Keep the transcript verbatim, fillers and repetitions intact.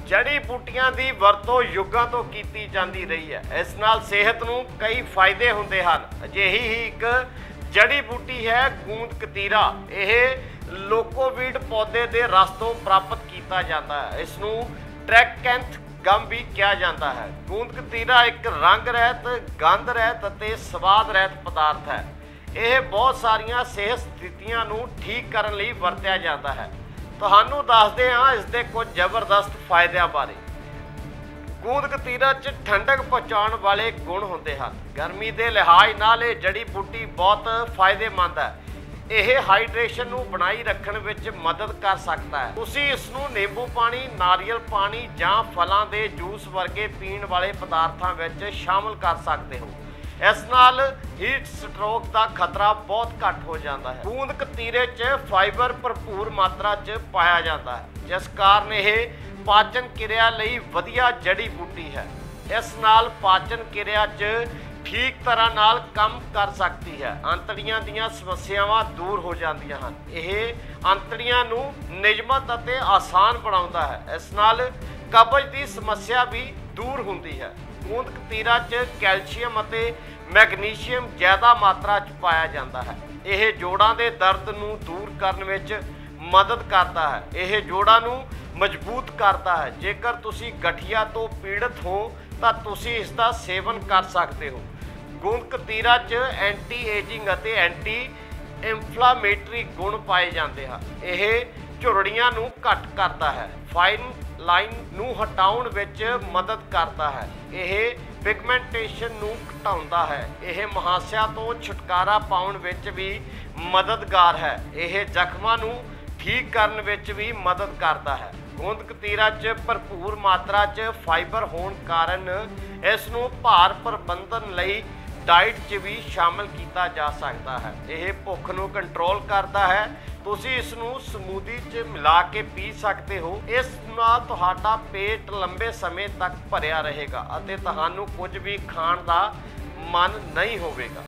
जड़ी बूटियां दी वरतों युगां तो कीती जांदी रही है। इस नाल सेहत नूं कई फायदे हुंदे हन। अजिही ही एक जड़ी बूटी है गूंद कतीरा। यह लोकोवीड पौधे के रस तो प्राप्त किया जाता है। इसनूं ट्रैकैंथ गम भी कहा जाता है। गूंद कतीरा एक रंग रहत, गंध रहत अते स्वाद रहत पदार्थ है। यह बहुत सारिया सेहत स्थितियां नूं ठीक करने लई वरतिया जाता है। तुहानूं दसदे हां इस दे कुछ जबरदस्त फायदों बारे। गूंद कतीरा च ठंडक पहुँचाने वाले गुण होंदे हैं। गर्मी के लिहाज नाल ये जड़ी बूटी बहुत फायदेमंद है। यह हाइड्रेशन नूं बनाई रखने विच मदद कर सकता है। तुसीं इसनूं नींबू पानी, नारियल पानी जां फलां दे जूस वर्गे पीण वाले पदार्थां विच शामिल कर सकते हो। इस नाल हीट स्ट्रोक का खतरा बहुत घट हो जाता है। गूंद कतीरे च फाइबर भरपूर मात्रा च पाया जाता है, जिस कारण यह पाचन क्रिया लई वधिया जड़ी बूटी है। इस नाल पाचन क्रिया च ठीक तरह नाल काम कर सकती है। अंतड़ियां दीयां समस्यावां दूर हो जांदियां हन। यह अंतड़ियां नूं नियमित अते आसान बनाउंदा है। इस नाल कब्ज की समस्या भी दूर हुंदी है। गूंद कतीरा च कैल्शियम अते मैगनीशियम ज़्यादा मात्रा च पाया जाता है। यह जोड़ां दे दर्द नूं दूर करने विच मदद करता है। यह जोड़ां नूं मजबूत करता है। जेकर तुसी गठिया तो पीड़ित हो तो तुसी इसका सेवन कर सकते हो। गूंद कतीरा च एंटी एजिंग अते एंटी इंफ्लामेटरी गुण पाए जाते हैं। यह झुरड़ियां नूं घट करता है, फाइन लाइन नूं हटाउण विच मदद करता है। यह पिगमेंटेशन नूं घटाउंदा है। यह मुहासिਆਂ तो छुटकारा पाउण विच भी मददगार है। यह जख्मां नूं ठीक करने विच भी मदद करता है। गूंद कतीरा च भरपूर मात्रा च फाइबर होने कारण इसनूं भार प्रबंधन लई डाइट च भी शामिल किया जा सकता है। यह भुख नूं कंट्रोल करता है। तुसी इसनूं समूदी च मिला के पी सकते हो। इस नाल तुहाडा पेट लंबे समय तक भरिया रहेगा अते तुहानूं कुछ भी खाण दा मन नहीं होवेगा।